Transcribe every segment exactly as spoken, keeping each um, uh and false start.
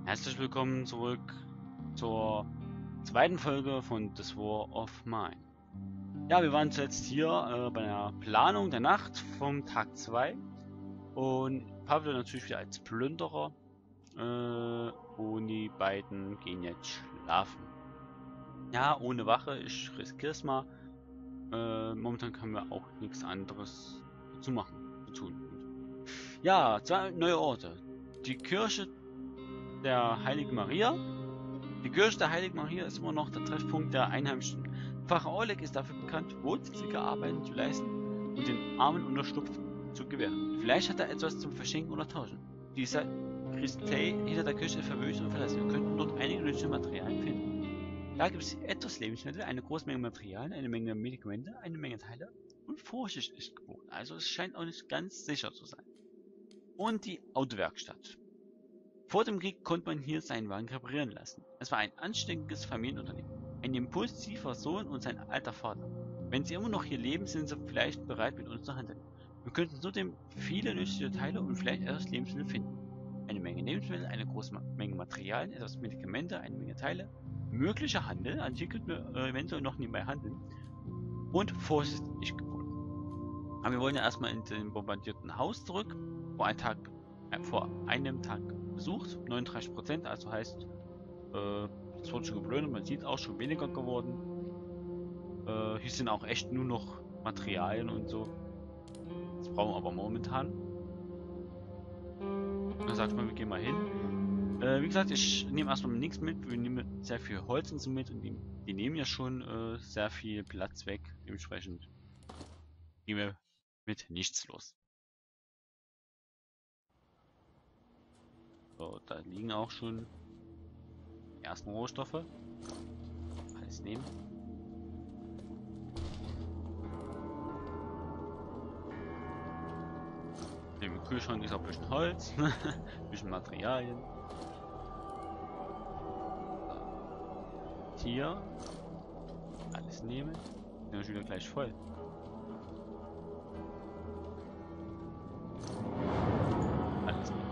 Herzlich willkommen zurück zur zweiten Folge von This War of Mine. Ja, wir waren zuletzt hier äh, bei der Planung der Nacht vom Tag zwei und Pablo natürlich wieder als Plünderer äh, und die beiden gehen jetzt schlafen. Ja, ohne Wache, ich riskiere es mal. Äh, momentan können wir auch nichts anderes zu machen, zu tun. Ja, zwei neue Orte. Die Kirche der Heiligen Maria. Die Kirche der Heiligen Maria ist immer noch der Treffpunkt der Einheimischen. Pfarrer Oleg ist dafür bekannt, wohltätige Arbeiten zu leisten und den Armen Unterschlupf zu gewähren. Vielleicht hat er etwas zum Verschenken oder Tauschen. Dieser Christei hinter der Kirche verwöhnt und verlassen. Wir könnten dort einige nützliche Materialien finden. Da gibt es etwas Lebensmittel, eine große Menge Materialien, eine Menge Medikamente, eine Menge Teile und Vorsicht ist geboten. Also es scheint auch nicht ganz sicher zu sein. Und die Autowerkstatt. Vor dem Krieg konnte man hier seinen Wagen reparieren lassen. Es war ein anständiges Familienunternehmen. Ein impulsiver Sohn und sein alter Vater. Wenn sie immer noch hier leben, sind sie vielleicht bereit, mit uns zu handeln. Wir könnten zudem viele nützliche Teile und vielleicht etwas Lebensmittel finden. Eine Menge Lebensmittel, eine große Menge Materialien, etwas Medikamente, eine Menge Teile. Möglicher Handel, an die könnten wir äh, eventuell noch nebenbei handeln. Und vorsichtig geboten. Aber wir wollen ja erstmal in den bombardierten Haus zurück, vor einem Tag, äh, vor einem Tag besucht, neununddreißig Prozent, also heißt, äh, es wurde schon geplündert, man sieht auch schon weniger geworden. Äh, hier sind auch echt nur noch Materialien und so. Das brauchen wir aber momentan. Dann sag ich mal, wir gehen mal hin. Äh, wie gesagt, ich nehme erstmal nichts mit, wir nehmen sehr viel Holz und so mit und die, die nehmen ja schon äh, sehr viel Platz weg, dementsprechend gehen wir mit nichts los. So, da liegen auch schon die ersten Rohstoffe. Alles nehmen. Im Kühlschrank ist auch ein bisschen Holz, ein bisschen Materialien. Hier alles nehmen. Sind wir schon wieder gleich voll. Alles nehmen.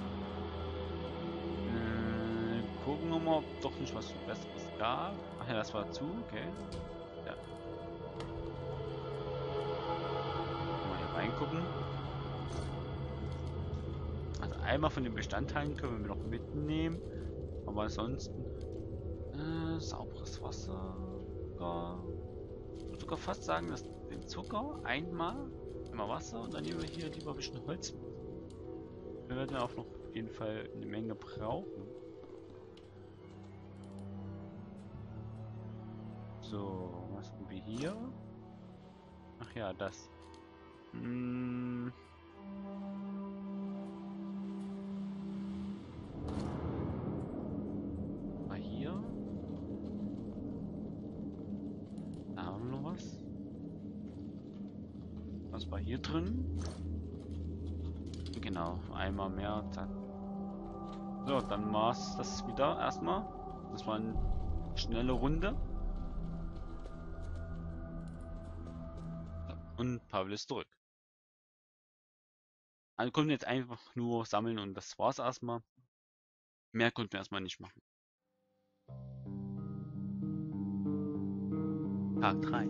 Äh, gucken wir mal, ob doch nicht was Besseres gab. Ach ja, das war zu, okay. Ja. Mal hier reingucken. Also einmal von den Bestandteilen können wir noch mitnehmen. Aber ansonsten äh, sauberes Wasser. Zucker. Ich würde sogar fast sagen, dass den Zucker einmal, einmal Wasser und dann nehmen wir hier lieber ein bisschen Holz mit. Wir werden auch noch auf jeden Fall eine Menge brauchen. So, was haben wir hier? Ach ja, das. Hm. War hier? Da haben wir noch was. Was war hier drin? Genau, einmal mehr. Zack. So, dann war's das wieder erstmal. Das war eine schnelle Runde. Und Pavel ist zurück. Also konnten wir jetzt einfach nur sammeln und das war's erstmal. Mehr konnten wir erstmal nicht machen. Tag drei.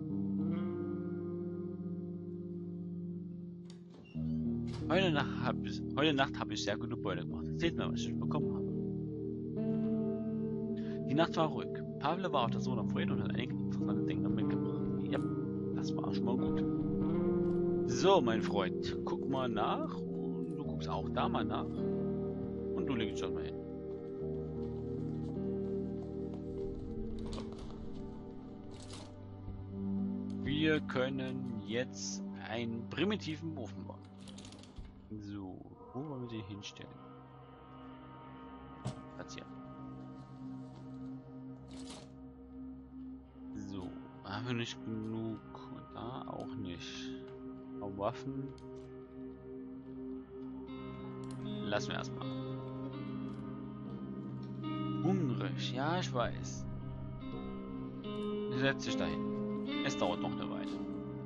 Heute Nacht habe ich, heute Nacht habe ich sehr gute Beute gemacht. Seht mal, was ich bekommen habe. Die Nacht war ruhig. Pavel war auf der Suche nach Frieden und hat einige interessante Dinge mitgebracht. Ja, das war schon mal gut. So, mein Freund, guck mal nach und du guckst auch da mal nach und du legst schon mal hin. So. Wir können jetzt einen primitiven Ofen bauen. So, wo wollen wir den hinstellen? Platzieren. So, haben wir nicht genug und da auch nicht. Aber Waffen lassen wir erstmal. Hungrig, ja, ich weiß. Setz dich dahin. Es dauert noch eine Weile.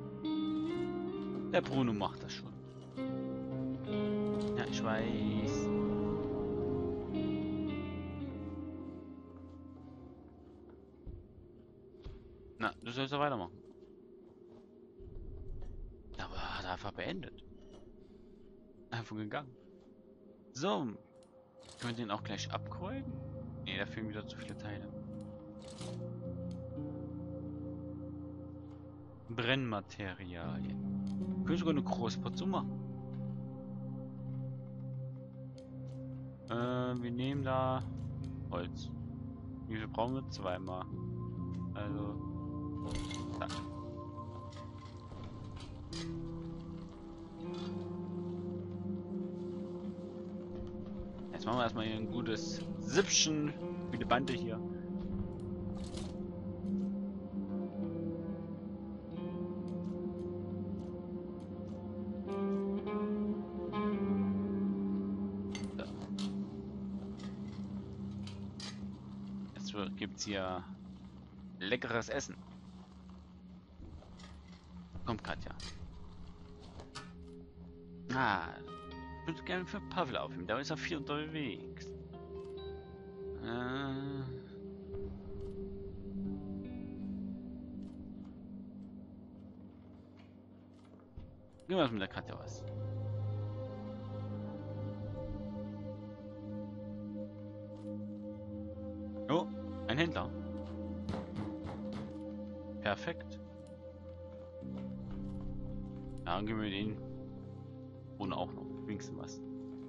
Der Bruno macht das schon. Ja, ich weiß. Ja, du sollst ja weitermachen. Aber hat er einfach beendet. Einfach gegangen. So. Können wir den auch gleich abkreuzen? Ne, da fehlen wieder zu viele Teile. Brennmaterialien. Können sogar eine große Portion machen. Äh, wir nehmen da Holz. Wie viel brauchen wir? Zweimal. Also. Zack. Jetzt machen wir erstmal hier ein gutes Sippchen wie die Bande hier. So. Jetzt gibt's hier leckeres Essen. Kommt Katja. Ah, ich würde gerne für Pavel aufnehmen, da ist er viel unterwegs. Äh. Gehen wir mit der Katja was. Oh, ein Händler. Perfekt. Ja, dann gehen wir den. Und auch noch wenigstens was.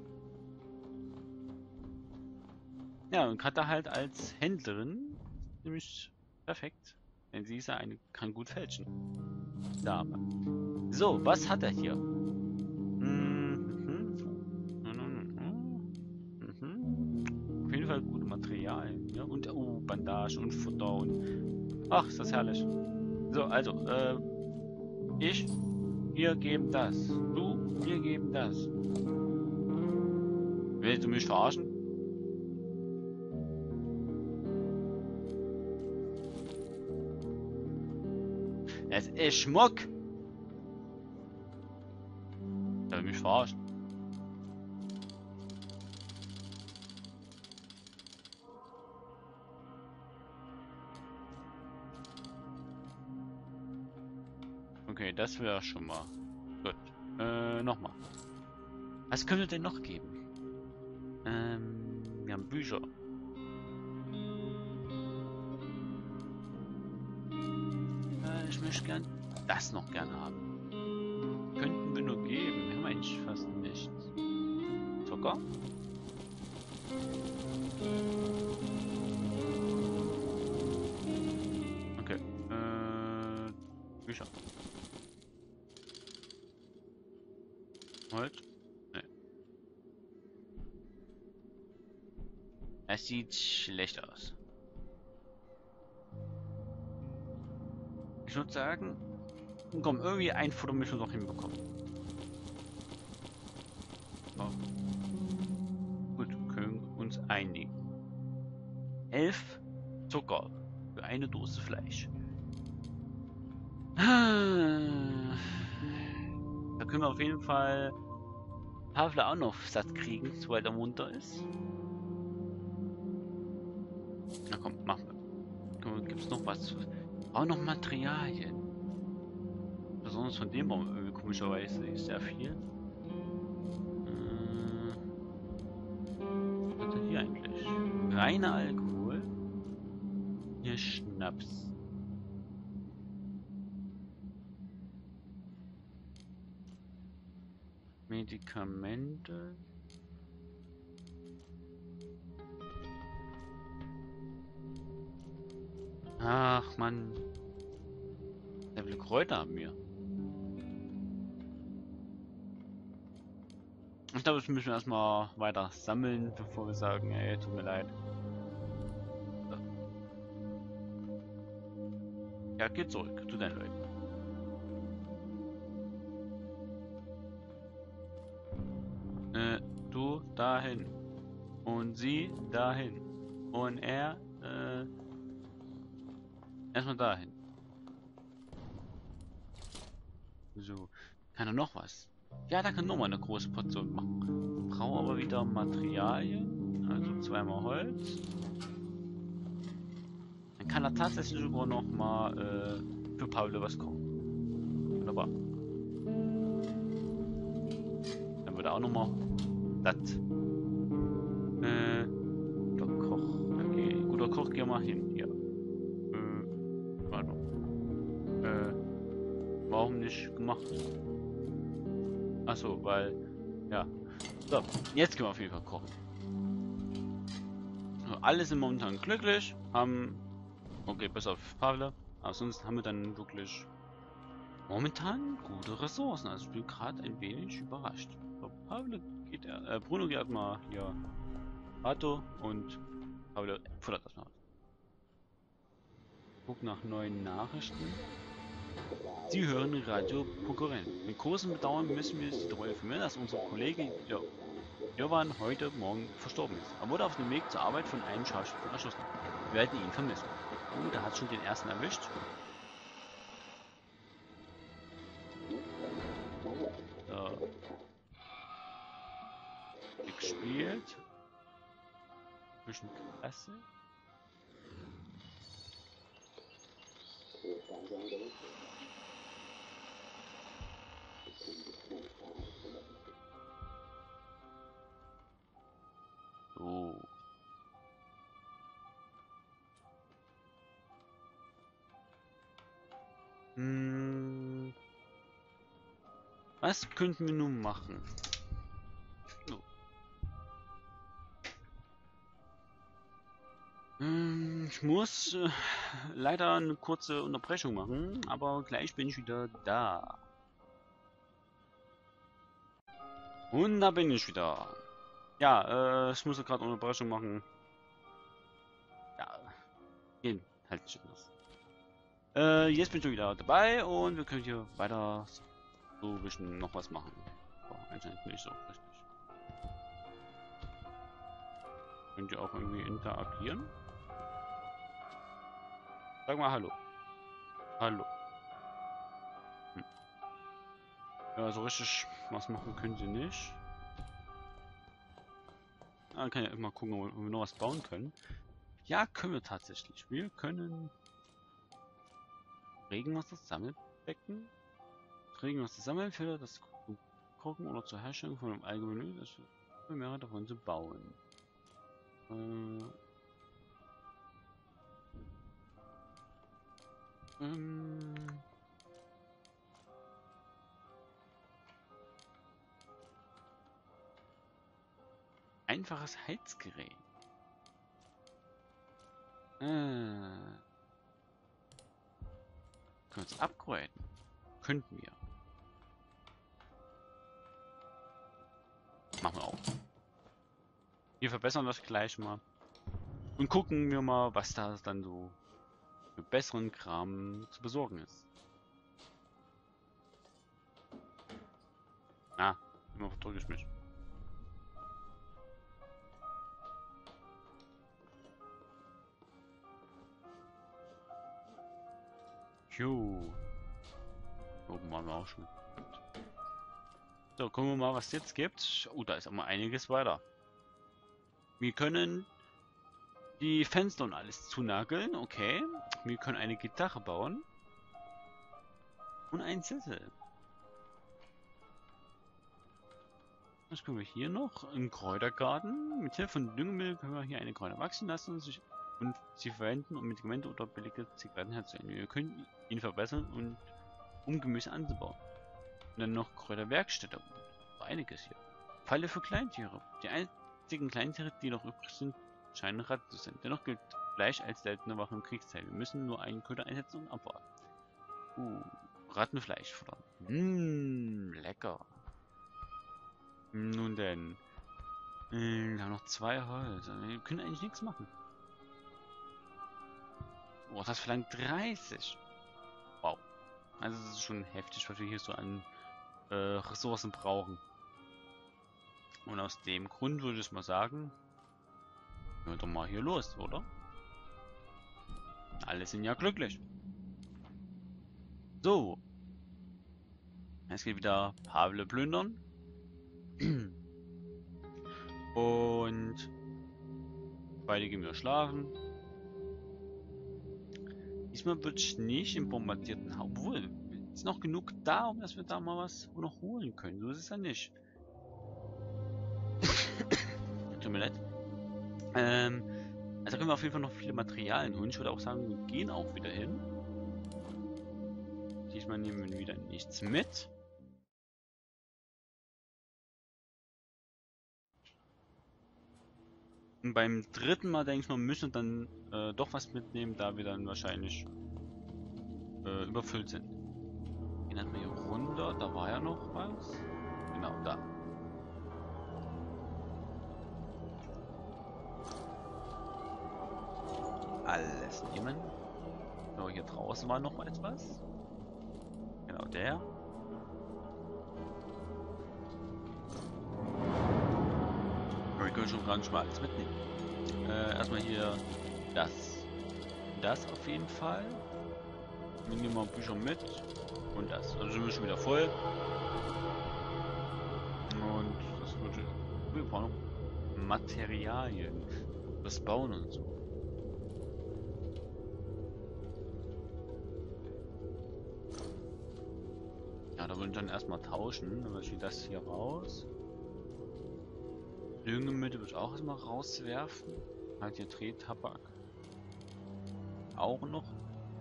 Ja, und Katja halt als Händlerin nämlich perfekt. Denn sie ist ja eine, kann gut fälschen. Dame. So, was hat er hier? Mhm. Mhm. Auf jeden Fall gute Materialien. Ja? Und oh, Bandagen und Futter und. Ach, ist das herrlich. So, also, äh, ich, wir geben das. Du, wir geben das. Willst du mich verarschen? Es ist Schmuck. Soll ich mich verarschen? Okay, das wäre schon mal gut. Äh, nochmal. Was können wir denn noch geben? Ähm, wir haben Bücher. Äh, ich möchte gern das noch gerne haben. Könnten wir nur geben. Wir haben eigentlich fast nichts. Zucker? Okay. Äh, Bücher. Holz? Nee. Es sieht schlecht aus. Ich würde sagen, komm, irgendwie ein Foto müssen wir noch hinbekommen. Oh. Gut, können uns einigen. Elf Zucker für eine Dose Fleisch. Da können wir auf jeden Fall Pavel auch noch satt kriegen, sobald er munter ist. Na komm, machen wir. Gibt es noch was? Auch noch Materialien. Besonders von dem Baum irgendwie komischerweise ist sehr viel. Äh, was hat er hier eigentlich? Reiner Alkohol. Hier Schnaps. Medikamente. Ach man. Der will Kräuter haben wir. Ich glaube, das müssen wir erstmal weiter sammeln, bevor wir sagen, ey, tut mir leid. So. Ja, geh zurück zu deinen Leuten. Äh, du dahin. Und sie dahin. Und er, äh, erstmal dahin. So. Kann er noch was? Ja, da kann nochmal eine große Portion machen. Brauche aber wieder Materialien. Also zweimal Holz. Dann kann er tatsächlich sogar noch mal äh, für Pavle was kochen. Wunderbar. Dann wird er auch noch mal satt. Äh, guter Koch. Okay, guter Koch, geh mal hin. Hier. Äh, warte. Äh, warum nicht gemacht? Achso, weil, ja. So, jetzt können wir auf jeden Fall kochen. So, alle sind momentan glücklich, haben, okay, bis auf Pavle, aber sonst haben wir dann wirklich momentan gute Ressourcen. Also ich bin gerade ein wenig überrascht. So, Pavle geht, äh, Bruno geht mal hier Pato und Pavle futtert das mal. Guck nach neuen Nachrichten. Sie hören Radio Pokoren. Mit großem Bedauern müssen wir Sie darüber informieren, dass unser Kollege jo Jovan heute Morgen verstorben ist. Er wurde auf dem Weg zur Arbeit von einem Scharfschützen erschossen. Wir werden ihn vermissen. Oh, der hat schon den ersten erwischt. So. Gespielt. Bisschen klasse. So. Hm. Was könnten wir nun machen? So. Hm, ich muss äh, leider eine kurze Unterbrechung machen, aber gleich bin ich wieder da. Und da bin ich wieder. Ja, äh, ich muss gerade eine Unterbrechung machen. Ja, gehen halt schon das. Äh, jetzt bin ich schon wieder dabei und wir können hier weiter so ein bisschen noch was machen. Aber anscheinend nicht so richtig. Könnt ihr auch irgendwie interagieren? Sag mal Hallo. Hallo. Hm. Ja, so richtig was machen können sie nicht. Ah, kann ja immer gucken, ob wir noch was bauen können. Ja, können wir tatsächlich. Wir können Regenwasser Sammelbecken. Regenwasser sammeln für das Kochen oder zur Herstellung von einem allgemeinen Öl, das mehrere davon zu bauen. Äh, ähm, einfaches Heizgerät. Äh, können wir uns upgraden? Könnten wir. Machen wir auch. Wir verbessern das gleich mal. Und gucken wir mal, was da dann so für besseren Kram zu besorgen ist. Ah, immer verdrücke ich mich. Jo. Oben waren wir auch schon. So, gucken wir mal, was es jetzt gibt. Oh, da ist auch mal einiges weiter. Wir können die Fenster und alles zunageln, okay. Wir können eine Gitarre bauen. Und einen Sessel. Was können wir hier noch? Im Kräutergarten. Mit Hilfe von Düngemittel können wir hier eine Kräuter wachsen lassen und, sich, und sie verwenden, um Medikamente oder billige Zigaretten herzustellen. Wir können ihn verbessern, und um Gemüse anzubauen. Und dann noch Kräuterwerkstätte. So einiges hier. Falle für Kleintiere. Die einzigen Kleintiere, die noch übrig sind, scheinen Ratten zu sein. Dennoch gilt Fleisch als seltene Waffe im Kriegszeit. Wir müssen nur einen Köder einsetzen und abwarten. Uh, Rattenfleisch futtern. Mmm, lecker. Nun denn. Äh, wir haben noch zwei Holz. Wir können eigentlich nichts machen. Oh, das verlangt dreißig. Wow. Also das ist schon heftig, was wir hier so an äh, Ressourcen brauchen. Und aus dem Grund würde ich mal sagen, gehen wir doch mal hier los, oder? Alle sind ja glücklich. So. Es geht wieder Pavle plündern. Und beide gehen wir schlafen. diesmal würde ich nicht im bombardierten Haus. Obwohl, ist noch genug da, um dass wir da mal was noch holen können. So ist es ja nicht. Tut mir leid. Ähm, also können wir auf jeden Fall noch viele Materialien holen. Ich würde auch sagen, wir gehen auch wieder hin. Diesmal nehmen wir wieder nichts mit. Und beim dritten Mal denke ich mal, müssen wir dann äh, doch was mitnehmen, da wir dann wahrscheinlich äh, überfüllt sind. Gehen wir hier runter, da war ja noch was. Genau, da. Alles nehmen. So, hier draußen war noch etwas. Genau, der. Aber wir können schon gar nicht mal alles mitnehmen. Äh, erstmal hier das. Das auf jeden Fall. Wir nehmen mal Bücher mit. Und das. Also sind wir schon wieder voll. Und das wird. Wir brauchen noch Materialien. Das Bauen und so. Ja, da würde ich dann erstmal tauschen. Dann ich das hier raus. Düngemittel würde ich auch erstmal rauswerfen. Halt hier Drehtabak. Auch noch.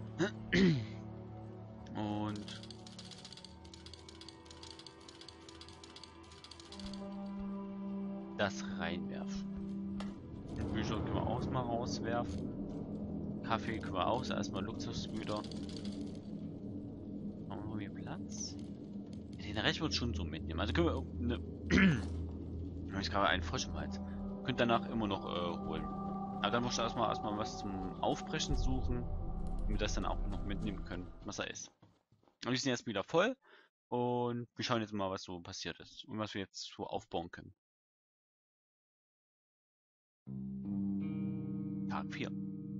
Und das reinwerfen. Den Bücher können wir auch mal rauswerfen. Kaffee können wir auch erstmal Luxusgüter. Haben wir noch hier Platz? Den Rest wird schon so mitnehmen. Also können wir eine. Ich gerade einen Frosch im Hals. Könnt danach immer noch äh, holen. Aber dann musst du erstmal erstmal was zum Aufbrechen suchen, damit wir das dann auch noch mitnehmen können, was er ist. Und wir sind jetzt wieder voll und wir schauen jetzt mal, was so passiert ist und was wir jetzt so aufbauen können. Tag vier.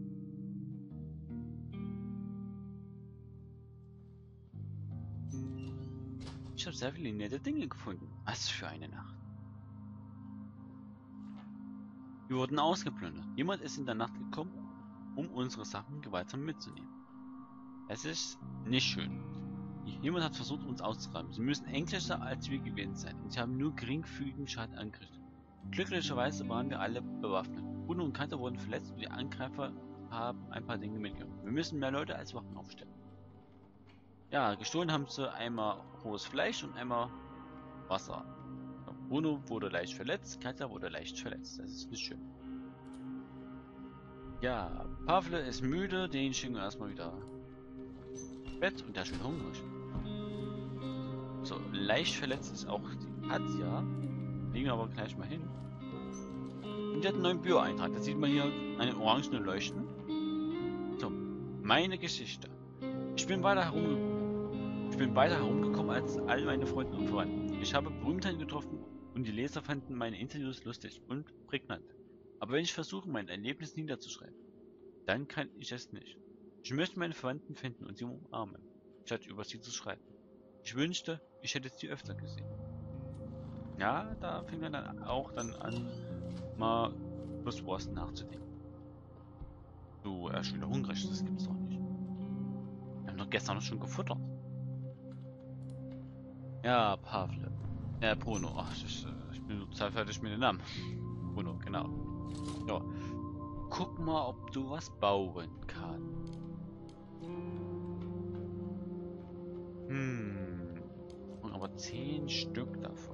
Ich habe sehr viele nette Dinge gefunden. Was für eine Nacht. Wir wurden ausgeplündert. Jemand ist in der Nacht gekommen, um unsere Sachen gewaltsam mitzunehmen. Es ist nicht schön. Jemand hat versucht, uns auszurauben. Sie müssen englischer als wir gewesen sein und sie haben nur geringfügigen Schaden angerichtet. Glücklicherweise waren wir alle bewaffnet. Bruno und Kante wurden verletzt und die Angreifer haben ein paar Dinge mitgenommen. Wir müssen mehr Leute als Waffen aufstellen. Ja, gestohlen haben sie einmal rohes Fleisch und einmal Wasser. Bruno wurde leicht verletzt, Katja wurde leicht verletzt. Das ist nicht schön. Ja, Pavle ist müde, den schicken wir erstmal wieder ins Bett und der ist schön hungrig. So, leicht verletzt ist auch die Katja. Legen wir aber gleich mal hin. Und die hat einen neuen Bio-Eintrag. Da sieht man hier einen orangenen Leuchten. So, meine Geschichte. Ich bin weiter herumgekommen. Ich bin weiter herumgekommen als all meine Freunde und Verwandten. Ich habe Berühmtheiten getroffen und die Leser fanden meine Interviews lustig und prägnant. Aber wenn ich versuche, mein Erlebnis niederzuschreiben, dann kann ich es nicht. Ich möchte meine Verwandten finden und sie umarmen, statt über sie zu schreiben. Ich wünschte, ich hätte sie öfter gesehen. Ja, da fing er dann auch dann an, mal fürs Wars nachzudenken. Du, er ist wieder hungrig, das gibt's doch nicht. Wir haben doch gestern noch schon gefuttert. Ja, Pavle. Ja, Bruno. Ach, ich, ich bin total fertig mit dem Namen. Bruno, genau. Ja. Guck mal, ob du was bauen kannst. Hm. Und aber zehn Stück davon.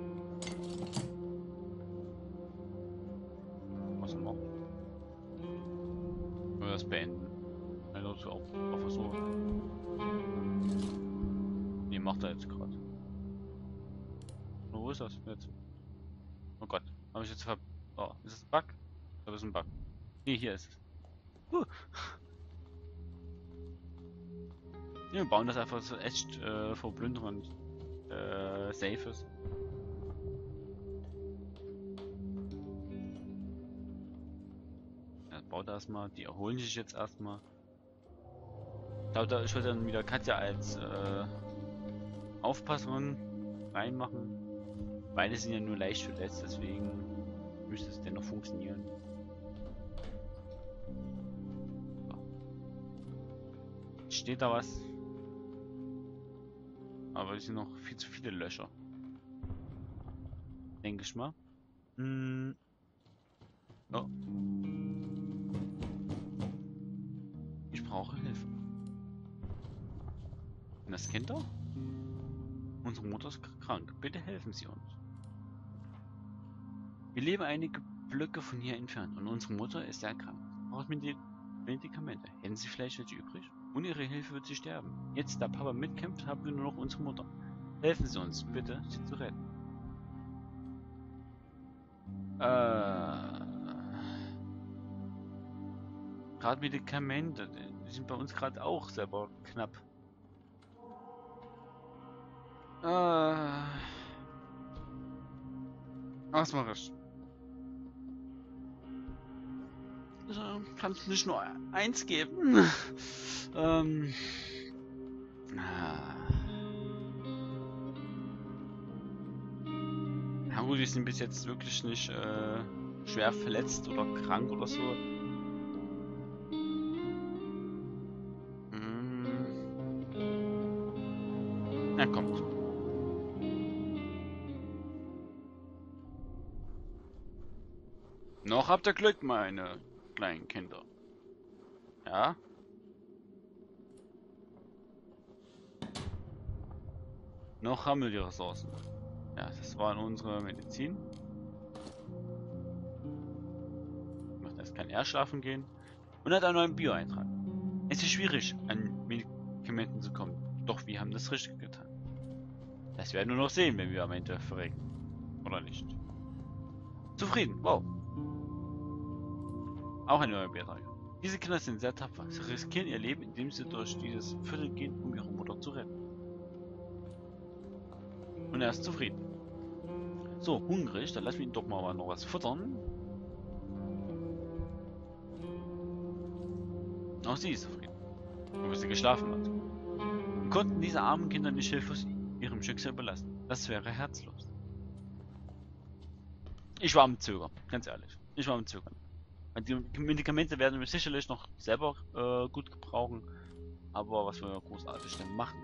Was noch? Können wir das beenden? Also auf, auf Versuch. Nee, macht er jetzt gerade. Wo ist das jetzt? Oh Gott, habe ich jetzt ver... Oh, ist das ein Bug? Das ist ein Bug. Nee, hier ist es. Huh. Ja, wir bauen das einfach so echt äh, vor Plünderern äh, safe ist. Ja, baut das mal, die erholen sich jetzt erstmal. Ich glaube, da, ich würde dann wieder Katja als äh, Aufpasserin reinmachen. Beide sind ja nur leicht verletzt, deswegen müsste es dennoch funktionieren. So. Vielleicht steht da was. Aber es sind noch viel zu viele Löcher. Denke ich mal. Hm. Oh. Ich brauche Hilfe. Sind das Kinder? Unsere Mutter ist krank. Bitte helfen Sie uns. Wir leben einige Blöcke von hier entfernt und unsere Mutter ist sehr krank. Braucht Medi Medikamente. Hätten Sie vielleicht welche übrig? Ohne Ihre Hilfe wird sie sterben. Jetzt, da Papa mitkämpft, haben wir nur noch unsere Mutter. Helfen Sie uns, bitte, sie zu retten. Äh. Gerade Medikamente, die sind bei uns gerade auch selber knapp. Äh. Was mache ich? Also, kann es nicht nur eins geben? ähm. Ja gut, die sind bis jetzt wirklich nicht äh, schwer verletzt oder krank oder so. Hm. Na kommt. Noch habt ihr Glück, meine kleinen Kinder. Ja? Noch haben wir die Ressourcen. Ja, das war unsere Medizin. Macht erst kein R schlafen gehen. Und hat einen neuen Bio-Eintrag. Es ist schwierig, an Medikamenten zu kommen. Doch wir haben das richtig getan. Das werden wir nur noch sehen, wenn wir am Ende verrecken. Oder nicht. Zufrieden. Wow. Auch ein neuer Beitrag. Diese Kinder sind sehr tapfer. Sie riskieren ihr Leben, indem sie durch dieses Viertel gehen, um ihre Mutter zu retten. Und er ist zufrieden. So, hungrig, dann lassen wir ihn doch mal noch was futtern. Auch sie ist zufrieden. Weil sie geschlafen hat. Wir konnten diese armen Kinder nicht hilflos ihrem Schicksal überlassen. Das wäre herzlos. Ich war am Zögern, ganz ehrlich. Ich war am Zögern. Die Medikamente werden wir sicherlich noch selber äh, gut gebrauchen. Aber was wir großartig denn machen?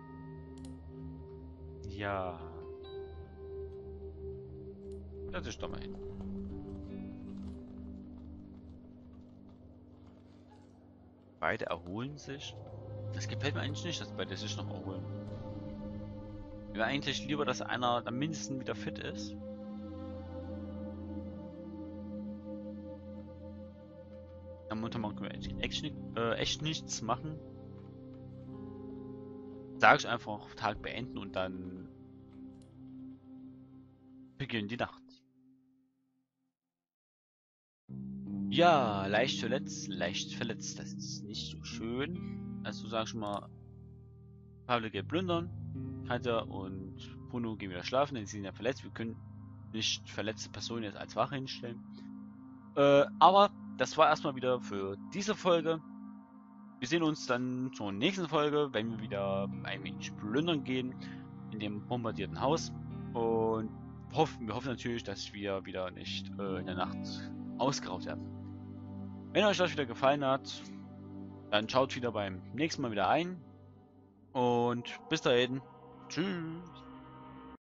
Ja. Setz dich doch mal hin. Beide erholen sich. Das gefällt mir eigentlich nicht, dass beide sich noch erholen. Ich wäre eigentlich lieber, dass einer am mindesten wieder fit ist. Am Montag können wir echt, echt, äh, echt nichts machen. Sag ich einfach Tag beenden und dann beginnt die Nacht. Ja, leicht verletzt, leicht verletzt, das ist nicht so schön. Also sag ich mal, Pablo geht plündern, Katja und Bruno gehen wieder schlafen, denn sie sind ja verletzt. Wir können nicht verletzte Personen jetzt als Wache hinstellen. Äh, aber das war erstmal wieder für diese Folge. Wir sehen uns dann zur nächsten Folge, wenn wir wieder ein wenig plündern gehen in dem bombardierten Haus. Und hoffen, wir hoffen natürlich, dass wir wieder nicht äh, in der Nacht ausgeraubt werden. Wenn euch das wieder gefallen hat, dann schaut wieder beim nächsten Mal wieder ein. Und bis dahin. Tschüss.